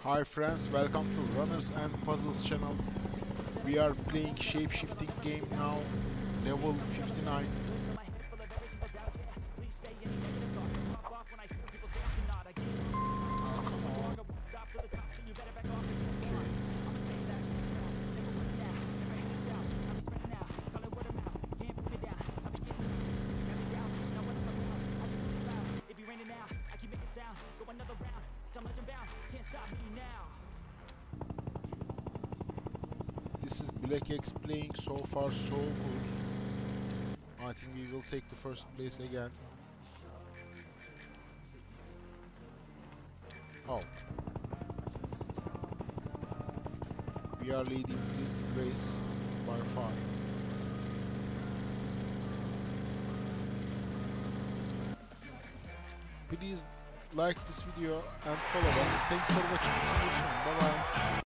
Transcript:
Hi friends, welcome to Runners and Puzzles channel. We are playing shape-shifting game now, level 59. Come on. This is Black X playing so far so good. I think we will take the first place again. Oh. We are leading the race by far. Please like this video and follow us. Thanks for watching. See you soon. Bye bye.